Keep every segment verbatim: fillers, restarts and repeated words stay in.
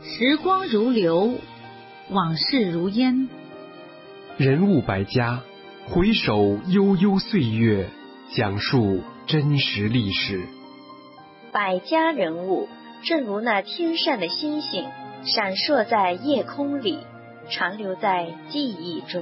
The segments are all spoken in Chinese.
时光如流，往事如烟。 人物百家，回首悠悠岁月，讲述真实历史。 百家人物，正如那天上的星星，闪烁在夜空里，长留在记忆中。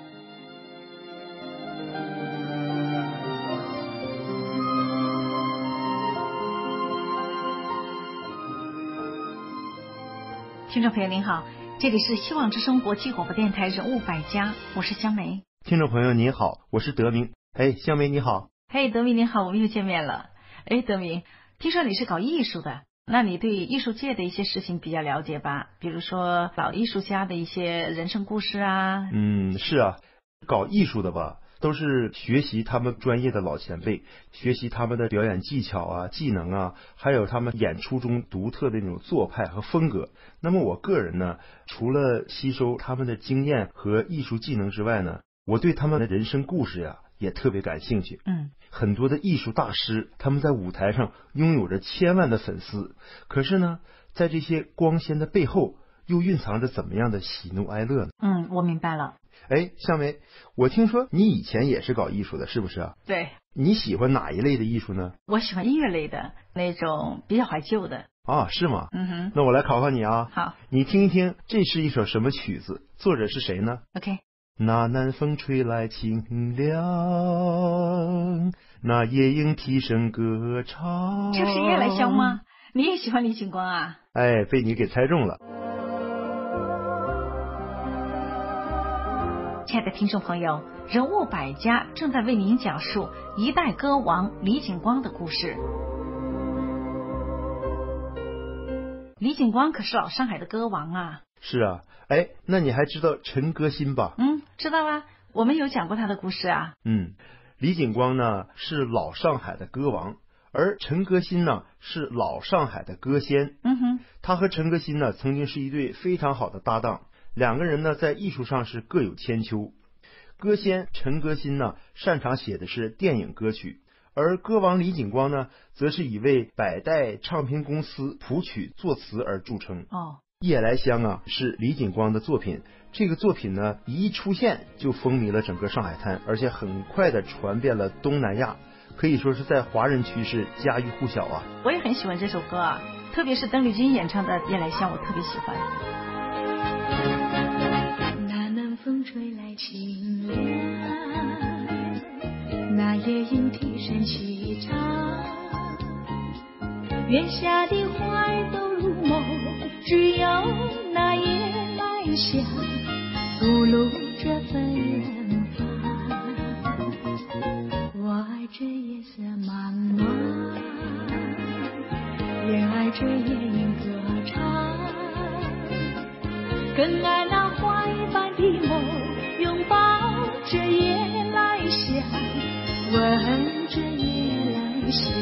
听众朋友您好，这里是希望之声国际广播电台人物百家，我是香梅。 听众朋友您好，我是德明。哎，香梅你好。 嘿，德明你好，我们又见面了。哎，德明，听说你是搞艺术的，那你对艺术界的一些事情比较了解吧？比如说老艺术家的一些人生故事啊。 嗯，是啊，搞艺术的吧，都是学习他们专业的老前辈，学习他们的表演技巧啊、技能啊，还有他们演出中独特的那种做派和风格。那么我个人呢，除了吸收他们的经验和艺术技能之外呢，我对他们的人生故事呀也特别感兴趣。 嗯， 很多的艺术大师，他们在舞台上拥有着千万的粉丝，可是呢，在这些光鲜的背后，又蕴藏着怎么样的喜怒哀乐呢？ 嗯，我明白了。 哎，香梅，我听说你以前也是搞艺术的，是不是啊？ 对。 你喜欢哪一类的艺术呢？ 我喜欢音乐类的，那种比较怀旧的。 啊，是吗？ 嗯哼。 那我来考考你啊。 好。 你听一听，这是一首什么曲子？作者是谁呢 ？OK。 那南风吹来清凉，那夜莺啼声歌唱。 这不是夜来香吗？你也喜欢李景光啊？ 哎，被你给猜中了。 亲爱的听众朋友，人物百家正在为您讲述一代歌王李景光的故事。李景光可是老上海的歌王啊。 是啊。哎，那你还知道陈歌辛吧？ 嗯，知道啊，我们有讲过他的故事啊。 嗯，李景光呢是老上海的歌王，而陈歌辛呢是老上海的歌仙。 嗯哼， 他和陈歌辛呢曾经是一对非常好的搭档，两个人呢在艺术上是各有千秋。歌仙陈歌辛呢擅长写的是电影歌曲，而歌王李景光呢则是以为百代唱片公司谱曲作词而著称。 哦。 夜来香啊是李景光的作品，这个作品呢一出现就风靡了整个上海滩，而且很快的传遍了东南亚，可以说是在华人区是家喻户晓啊。 我也很喜欢这首歌啊，特别是邓丽君演唱的夜来香，我特别喜欢。 那南风吹来清凉，那夜莺啼声齐唱，月下的花儿都入梦，只有那夜来香吐露着芬芳。我爱这夜色茫茫，也爱这夜莺歌唱，更爱那花一般的梦，拥抱这夜来香，闻这夜来香。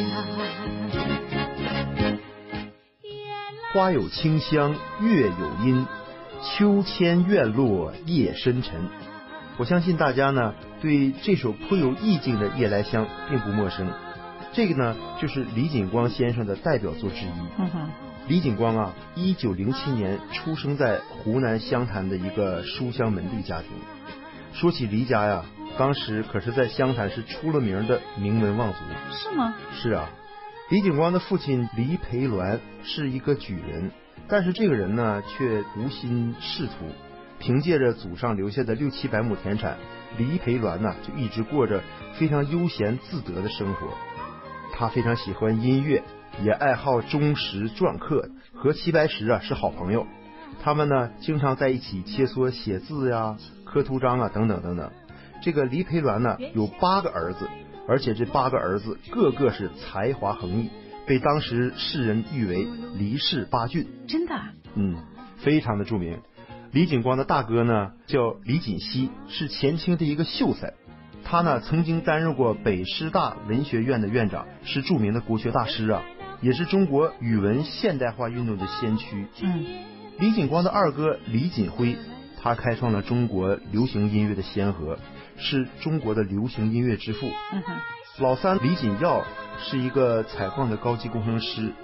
花有清香，月有阴，秋千院落夜深沉。我相信大家呢对这首颇有意境的《夜来香》并不陌生。这个呢就是李景光先生的代表作之一。 嗯哼。 李景光啊，一九零七年出生在湖南湘潭的一个书香门第家庭。说起李家呀，当时可是在湘潭是出了名的名门望族。 是吗？ 是啊。李景光的父亲黎培銮是一个举人，但是这个人呢却无心仕途，凭借着祖上留下的六七百亩田产，黎培銮呢就一直过着非常悠闲自得的生活。他非常喜欢音乐，也爱好忠实篆刻，和齐白石啊是好朋友。他们呢经常在一起切磋写字呀、刻图章啊等等等等。这个黎培銮呢有八个儿子，而且这八个儿子个个是才华横溢，被当时世人誉为黎氏八俊。 真的？ 嗯，非常的著名。李景光的大哥呢叫李锦熙，是前清的一个秀才。他呢曾经担任过北师大文学院的院长，是著名的国学大师啊，也是中国语文现代化运动的先驱。 嗯， 李景光的二哥李锦辉，他开创了中国流行音乐的先河，是中国的流行音乐之父。 嗯哼。 老三李锦耀是一个采矿的高级工程师，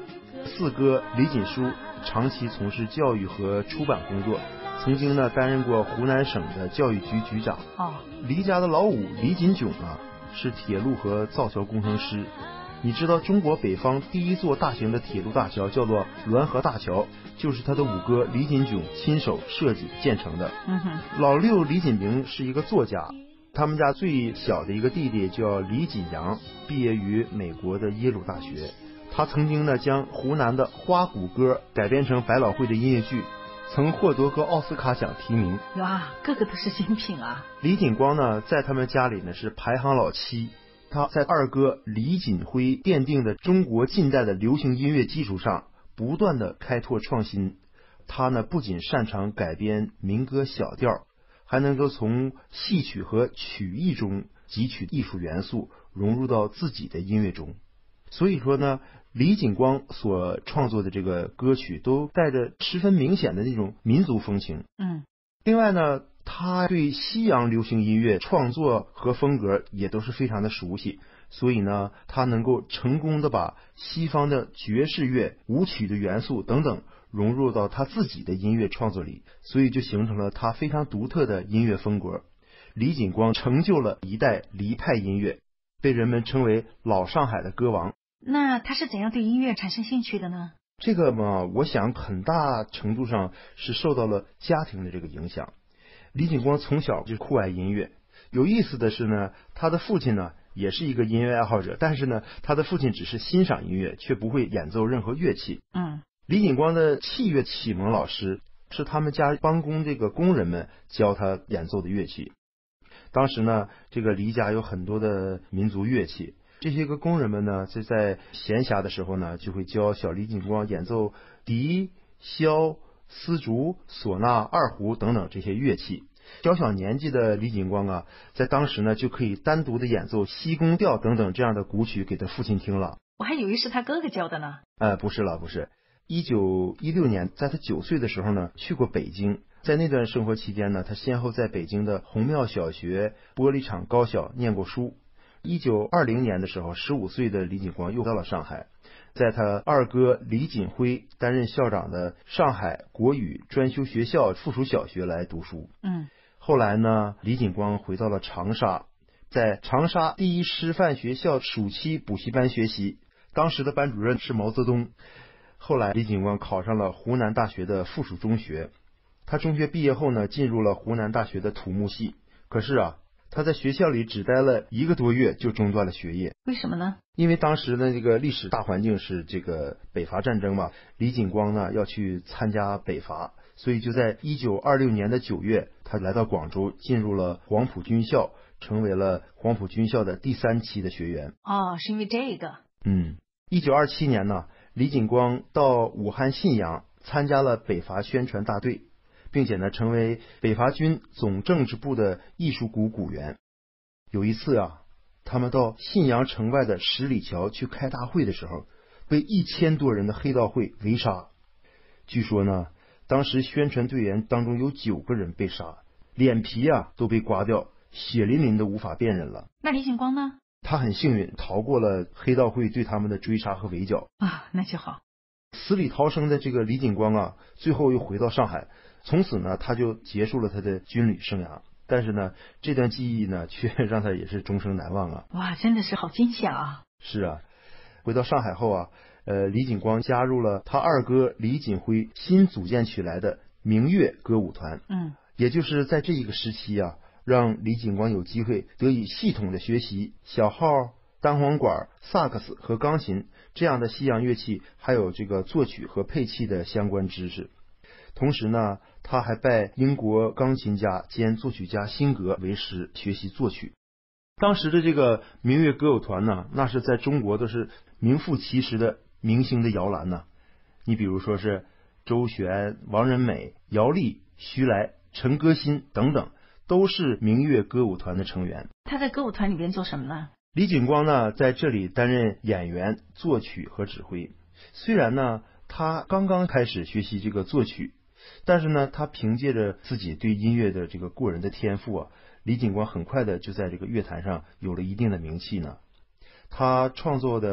四哥李锦书长期从事教育和出版工作，曾经呢担任过湖南省的教育局局长。 哦， 黎家的老五李锦炯啊，是铁路和造桥工程师。你知道中国北方第一座大型的铁路大桥叫做滦河大桥，就是他的五哥李锦炯亲手设计建成的。 嗯哼， 老六李锦明是一个作家，他们家最小的一个弟弟叫李锦阳，毕业于美国的耶鲁大学。他曾经呢将湖南的花鼓歌改编成百老汇的音乐剧，曾获得过奥斯卡奖提名。 哇，个个都是精品啊！ 李锦光呢在他们家里呢是排行老七，他在二哥李锦辉奠定的中国近代的流行音乐基础上不断的开拓创新。他呢不仅擅长改编民歌小调，还能够从戏曲和曲艺中汲取艺术元素，融入到自己的音乐中。所以说呢，李锦光所创作的这个歌曲都带着十分明显的那种民族风情。 嗯， 另外呢，他对西洋流行音乐创作和风格也都是非常的熟悉，所以呢，他能够成功的把西方的爵士乐、舞曲的元素等等融入到他自己的音乐创作里，所以就形成了他非常独特的音乐风格。李锦光成就了一代黎派音乐，被人们称为老上海的歌王。 那他是怎样对音乐产生兴趣的呢？ 这个嘛，我想很大程度上是受到了家庭的这个影响。李锦光从小就酷爱音乐，有意思的是呢，他的父亲呢也是一个音乐爱好者，但是呢，他的父亲只是欣赏音乐，却不会演奏任何乐器。 嗯， 李锦光的器乐启蒙老师是他们家帮工这个工人们教他演奏的乐器。当时呢，这个黎家有很多的民族乐器，这些个工人们呢，就在闲暇的时候呢，就会教小李锦光演奏笛、箫、丝竹、唢呐、二胡等等这些乐器。小小年纪的李锦光啊，在当时呢，就可以单独的演奏西宫调等等这样的古曲给他父亲听了。 我还以为是他哥哥教的呢。 呃，不是了，不是。一九一六年，在他九岁的时候呢，去过北京。在那段生活期间呢，他先后在北京的红庙小学、玻璃厂高校念过书。一九二零年的时候，十五岁的李锦光又到了上海，在他二哥李锦辉担任校长的上海国语专修学校附属小学来读书。 嗯， 后来呢，李锦光回到了长沙，在长沙第一师范学校暑期补习班学习，当时的班主任是毛泽东。后来李锦光考上了湖南大学的附属中学，他中学毕业后呢，进入了湖南大学的土木系。可是啊，他在学校里只待了一个多月就中断了学业。 为什么呢？ 因为当时的这个历史大环境是这个北伐战争嘛，李锦光呢要去参加北伐，所以就在一九二六年的九月，他来到广州，进入了黄埔军校，成为了黄埔军校的第三期的学员。 哦，是因为这个。 嗯，一九二七年呢，李锦光到武汉信阳参加了北伐宣传大队，并且呢成为北伐军总政治部的艺术股股员。有一次啊，他们到信阳城外的十里桥去开大会的时候，被一千多人的黑道会围杀。据说呢，当时宣传队员当中有九个人被杀，脸皮啊都被刮掉，血淋淋的无法辨认了。 那李锦光呢？ 他很幸运逃过了黑道会对他们的追杀和围剿啊，那就好。 死里逃生的这个李锦光啊，最后又回到上海，从此呢他就结束了他的军旅生涯。但是呢，这段记忆呢，却让他也是终生难忘啊！ 哇，真的是好惊险啊！ 是啊，回到上海后啊，呃，李锦光加入了他二哥李锦辉新组建起来的明月歌舞团。 嗯， 也就是在这一个时期啊，让李锦光有机会得以系统的学习小号、单簧管、萨克斯和钢琴这样的西洋乐器，还有这个作曲和配器的相关知识。同时呢，他还拜英国钢琴家兼作曲家辛格为师学习作曲。当时的这个明月歌舞团呢，那是在中国都是名副其实的明星的摇篮呢。你比如说是周璇、王仁美、姚丽、徐来、陈歌辛等等，都是明月歌舞团的成员。 他在歌舞团里边做什么呢？ 李锦光呢，在这里担任演员、作曲和指挥。虽然呢，他刚刚开始学习这个作曲，但是呢，他凭借着自己对音乐的这个过人的天赋啊，李锦光很快的就在这个乐坛上有了一定的名气呢。他创作的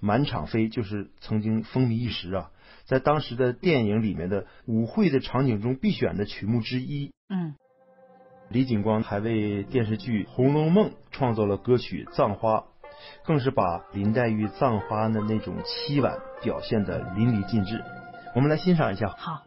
满场飞就是曾经风靡一时啊，在当时的电影里面的舞会的场景中必选的曲目之一。 嗯， 李景光还为电视剧《红楼梦》创作了歌曲《葬花》，更是把林黛玉葬花的那种凄婉表现得淋漓尽致。我们来欣赏一下。 好。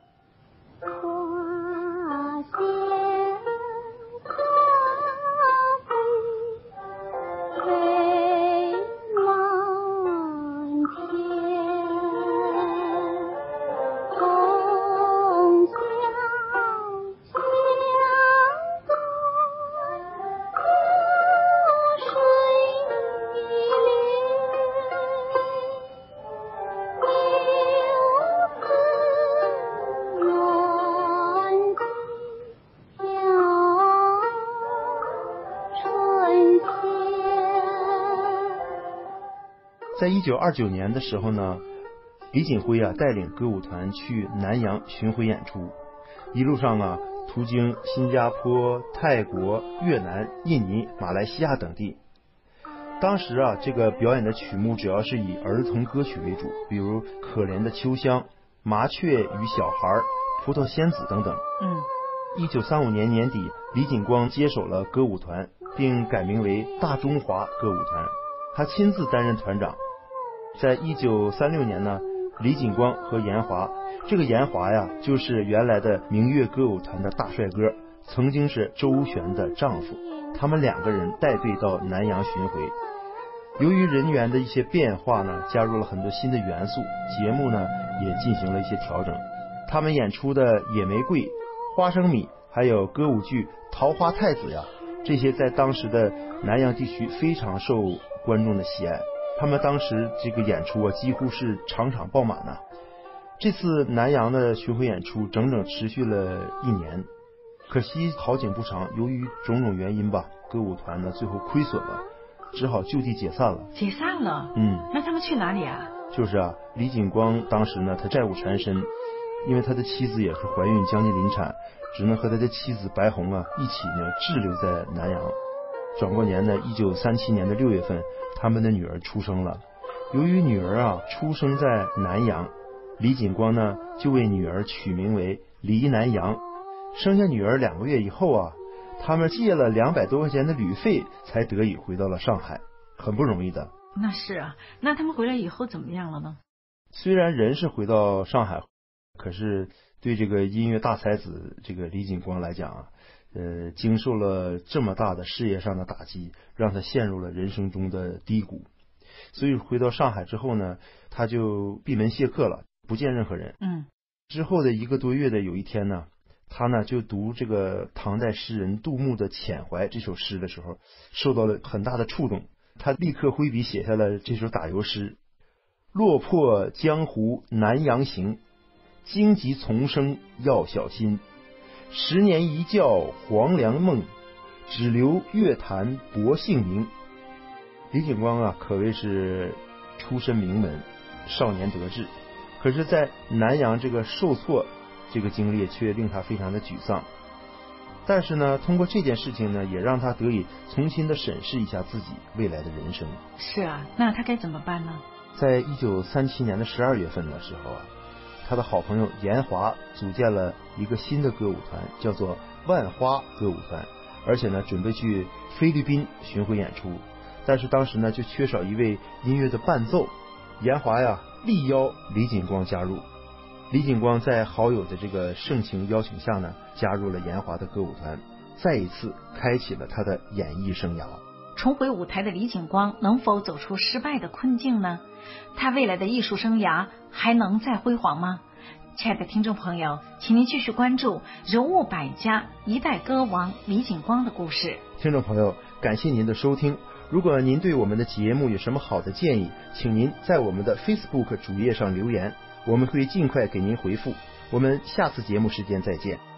在一九二九年的时候呢，李锦辉啊带领歌舞团去南洋巡回演出，一路上啊途经新加坡、泰国、越南、印尼、马来西亚等地。当时啊这个表演的曲目主要是以儿童歌曲为主，比如《可怜的秋香》、《麻雀与小孩》、《葡萄仙子》等等。 嗯， 一九三五年年底，李锦光接手了歌舞团，并改名为大中华歌舞团，他亲自担任团长。在一九三六年呢，李锦光和严华，这个严华呀就是原来的明月歌舞团的大帅哥，曾经是周璇的丈夫，他们两个人带队到南洋巡回。由于人员的一些变化呢，加入了很多新的元素，节目呢也进行了一些调整。他们演出的野玫瑰、花生米还有歌舞剧桃花太子呀，这些在当时的南洋地区非常受观众的喜爱，他们当时这个演出啊几乎是场场爆满呐。这次南洋的巡回演出整整持续了一年，可惜好景不长，由于种种原因吧，歌舞团呢最后亏损了，只好就地解散了。 解散了？ 嗯， 那他们去哪里啊？ 就是啊，李锦光当时呢他债务缠身，因为他的妻子也是怀孕将近临产，只能和他的妻子白红啊一起呢滞留在南洋。转过年呢，一九三七年的六月份，他们的女儿出生了。由于女儿啊出生在南洋，李锦光呢就为女儿取名为黎南洋。生下女儿两个月以后啊，他们借了两百多块钱的旅费，才得以回到了上海，很不容易的。 那是啊，那他们回来以后怎么样了呢？ 虽然人是回到上海，可是对这个音乐大才子这个李锦光来讲啊，呃，经受了这么大的事业上的打击，让他陷入了人生中的低谷。所以回到上海之后呢，他就闭门谢客了，不见任何人。 嗯， 之后的一个多月的有一天呢，他呢就读这个唐代诗人杜牧的《遣怀》这首诗的时候，受到了很大的触动，他立刻挥笔写下了这首打油诗：落魄江湖南洋行，荆棘丛生要小心。十年一觉黄粱梦，只留乐坛薄幸名。李锦光啊，可谓是出身名门，少年得志，可是在南洋这个受挫这个经历却令他非常的沮丧。但是呢，通过这件事情呢，也让他得以重新的审视一下自己未来的人生。 是啊，那他该怎么办呢？ 在一九三七年的十二月份的时候啊，他的好朋友严华组建了一个新的歌舞团，叫做万花歌舞团，而且呢准备去菲律宾巡回演出。但是当时呢就缺少一位音乐的伴奏，严华呀力邀李锦光加入。李锦光在好友的这个盛情邀请下呢，加入了严华的歌舞团，再一次开启了他的演艺生涯。 重回舞台的李锦光能否走出失败的困境呢？他未来的艺术生涯还能再辉煌吗？亲爱的听众朋友，请您继续关注人物百家一代歌王李锦光的故事。 听众朋友，感谢您的收听。如果您对我们的节目有什么好的建议，请您在我们的 Facebook 主页上留言，我们会尽快给您回复。我们下次节目时间再见。